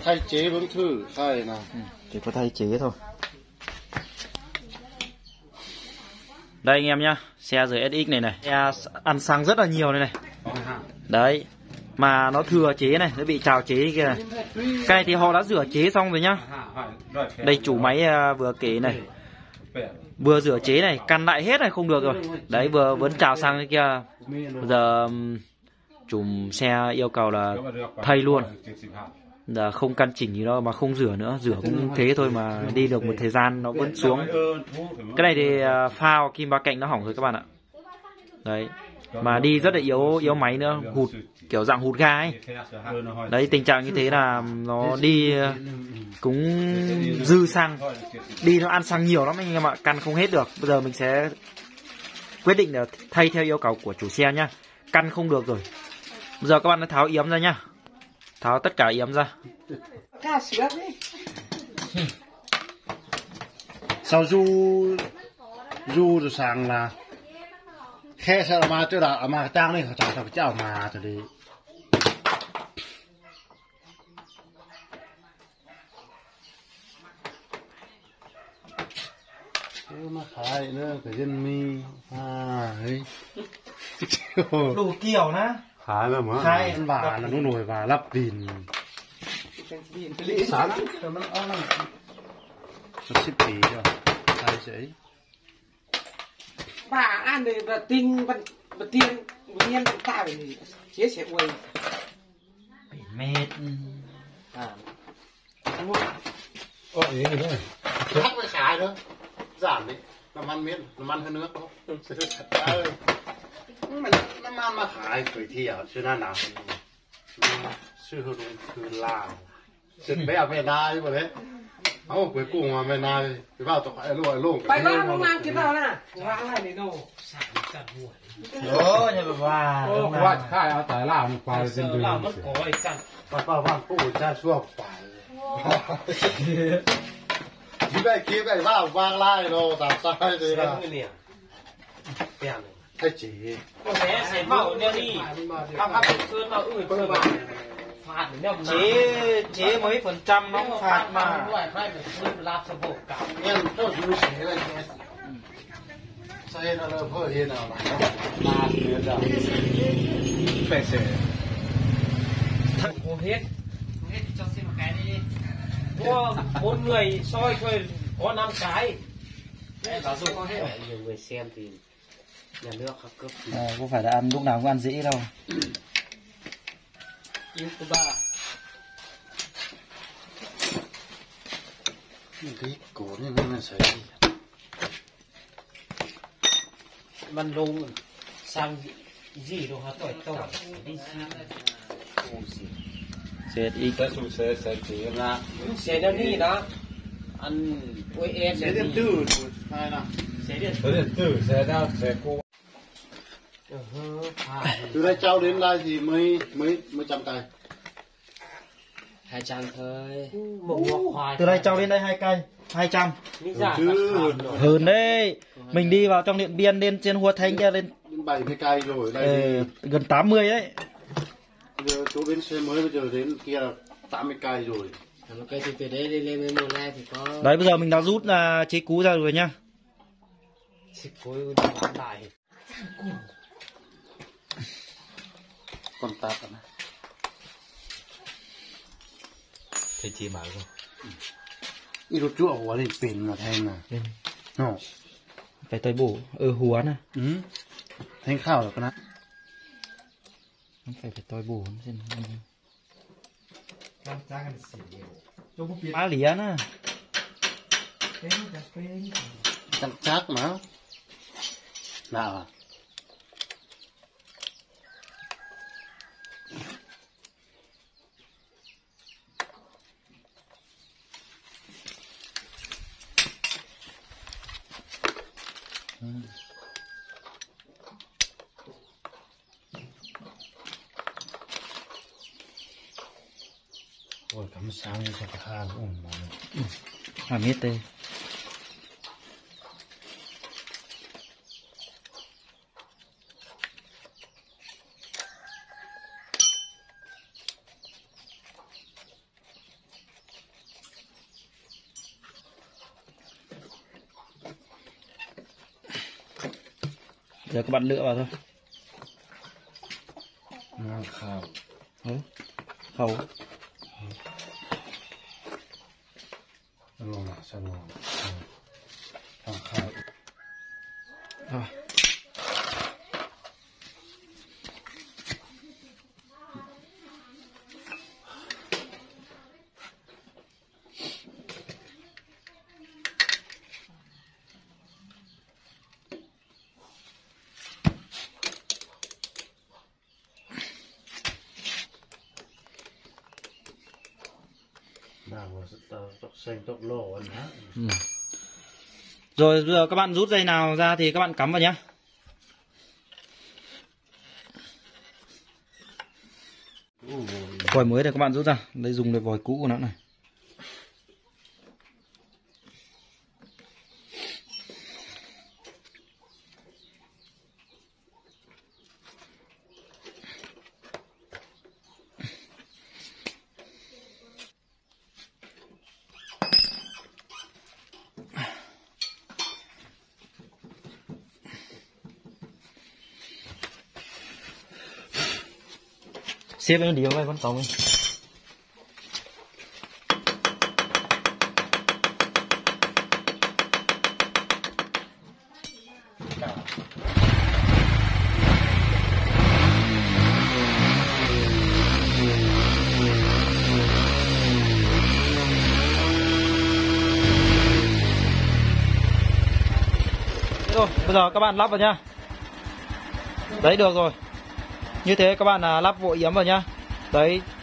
thay chế vẫn thử thay nào. Chỉ có thay chế thôi. Đây anh em nhá, xe RSX này xe ăn xăng rất là nhiều này này. Đấy, mà nó thừa chế này, nó bị trào chế kia này. Cái này thì họ đã rửa chế xong rồi nhá. Đây chủ máy vừa kể này, vừa rửa chế này, căn lại hết này không được rồi. Đấy, vừa vẫn trào xăng cái kia. Bây giờ chủ xe yêu cầu là thay luôn. Giờ không căn chỉnh gì đâu mà không rửa nữa, rửa cũng thế thôi mà đi được một thời gian nó vẫn xuống. Cái này thì phao kim ba cạnh nó hỏng rồi các bạn ạ. Đấy, mà đi rất là yếu máy nữa, hụt kiểu dạng hụt ga ấy. Đấy, tình trạng như thế là nó đi cũng dư xăng, đi nó ăn xăng nhiều lắm anh em ạ, căn không hết được. Bây giờ mình sẽ quyết định là thay theo yêu cầu của chủ xe nhá, căn không được rồi. Bây giờ các bạn tháo yếm ra nhá, tháo tất cả yếm ra. Sau du rồi sang là khe sao mà chỗ đó mà trang này họ chả sao cháu mà thì đi mà khai nữa cái dân mi ấy Đủ kiểu ná khai là mà khai và là nó nổi và lắp pin sáng cho nó xếp tí rồi khai giấy bà ăn thì bà tinh bà tiền nhiên tạo thì chế sẽ quay mệt ý này thôi thắt với khai nữa giảm đi làm ăn miếng làm ăn hơn nước không làm ăn mà khai tuổi thì ở xưa nào xưa hơn từ Lào xưa bé về Đài mà đấy không cuối cùng mà về Đài thì vào tộc phải luôn phải ba nó mang cái nào nè vang này để đồ đó nhà bà qua khai ở tại Lào qua trên đường Lào mất có ấy chặt vào vang phụ cha xua phải khi cái vào vang lai rồi làm sai thì là thay chỉ sẽ bảo đeo đi các sơn vào sơn vào phạt chế mấy phần trăm nó phạt mà em cho chú xế lên xe nó hơi thế nào là tiền đâu phải xế không hết cho xin một cái đi mua 4 người soi thôi có 5 cái giáo dục có hết nhiều người xem thì nhà nước các cấp không phải là ăn lúc nào cũng ăn dễ đâu. YouTuber cái cổ như thế này sấy mình luôn sang gì đâu hả tuổi to đi Xe ít xe chỉ là xe nó đi đó ăn quay em xe điện tử hay nào xe điện tử xe nào xe cô từ đây trao đến đây thì mới trăm cây 200 thôi từ đây cho đến đây 2 cây 200 hơn đấy. Mình đi vào trong Điện Biên lên trên Hua Thanh kia lên 70 cây rồi đây gần 80 đấy. Bây giờ chỗ bến xe mới bây giờ đến kia là 80 cây rồi. Cây thì từ đấy lên với mùa này thì có đấy. Bây giờ mình đã rút là chế cú ra rồi nhá. chế cú bán lại Con tạt này thầy chia bảo rồi. Ít chút chỗ hóa lên pin là thêm nè. Nó phải tới bổ húa nè. Thanh khảo được con á. Không phải tôi bổ xem. Má lía nè. Chắc chắc mà. Nào à. Ôi cắm sáng cho cả hai cũng làm hết đây. Giờ các bạn lựa vào thôi. khảo Khẩu. rồi xong rồi khảo Rồi. nào tóc xanh tóc lỗ anh hả? Rồi bây giờ các bạn rút dây nào ra thì các bạn cắm vào nhé. Vòi mới này các bạn rút ra, đây dùng để vòi cũ của nó này. Xếp nó điều vai con còng ấy. Rồi, bây giờ các bạn lắp vào nhá. Đấy được rồi. Như thế các bạn lắp bộ yếm vào nhá. Đấy,